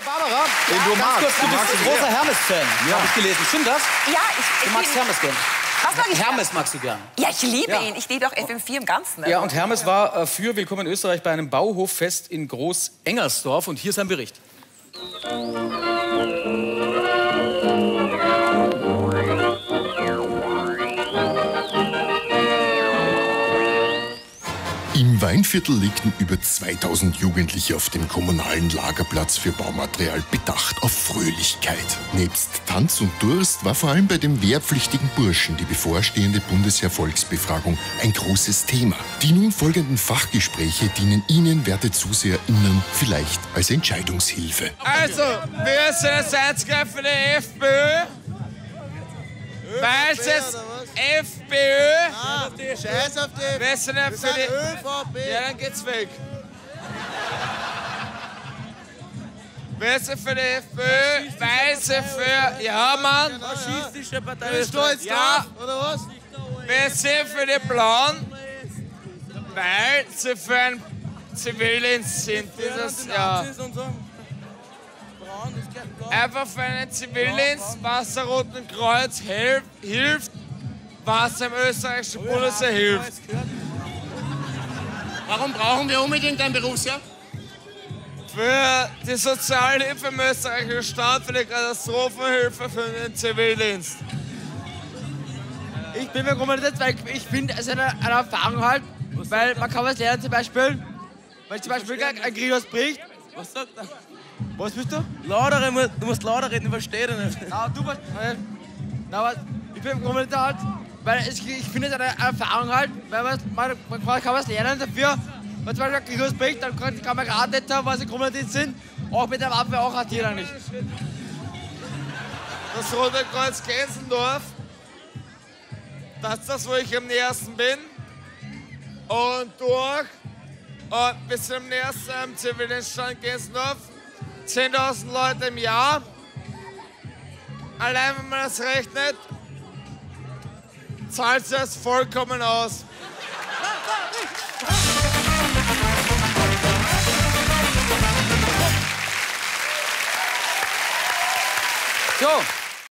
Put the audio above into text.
Barbara, den du magst. Kurz, du bist ein großer Hermes-Fan, habe ich gelesen. Stimmt das? Ja, Du magst Hermes gern. Was mag ich Hermes magst du gern. Ja, ich liebe Ja. ihn. Ich liebe auch FM4 im Ganzen. Ja, und Hermes war für Willkommen in Österreich bei einem Bauhoffest in Groß-Engersdorf. Und hier ist ein Bericht. Im Weinviertel legten über 2000 Jugendliche auf dem kommunalen Lagerplatz für Baumaterial bedacht auf Fröhlichkeit. Nebst Tanz und Durst war vor allem bei den wehrpflichtigen Burschen die bevorstehende Bundesheer-Volksbefragung ein großes Thema. Die nun folgenden Fachgespräche dienen Ihnen, werte ZuseherInnen, vielleicht als Entscheidungshilfe. Also, wir sind das Einzige für die FPÖ. Weil es FPÖ. Scheiß auf die. Wir sind nicht für die ÖVP. Ja, dann geht's weg. Wir sind für die FPÖ, weil sie für. Ja, Mann. Faschistische Partei. Bist du jetzt Ja. drauf, oder was? Wir sind für die Blauen, weil sie für ein Zivildienst sind. Dieses, ja. Einfach für einen Zivildienst, was der Roten Kreuz hilft, was dem österreichischen Bundesheer hilft. Warum brauchen wir unbedingt ein Berufsjahr? Für die Sozialhilfe im österreichischen Staat, für die Katastrophenhilfe, für den Zivildienst. Ich bin mir komplett, weil ich finde, es ist eine Erfahrung halt, weil man kann was lernen, zum Beispiel, wenn zum Beispiel ein Krieg ausbricht. Was sagt er? Was bist du? Lauter, du musst lauter reden, ich verstehe dich nicht. Na, du was? Na, aber ich bin komplett halt, weil ich finde es eine Erfahrung halt, weil man kann was lernen dafür. Wenn zum Beispiel ein Krieg ausbricht, dann kann man gerade nicht haben, was sie komplett sind, auch mit der Waffe auch hantieren eigentlich. Das Rote Kreuz Gensendorf, das ist das, wo ich am nächsten bin. Und durch und bis zum nächsten Zivildienststand Gensendorf 10.000 Leute im Jahr. Allein wenn man das rechnet, zahlt sich das vollkommen aus. So.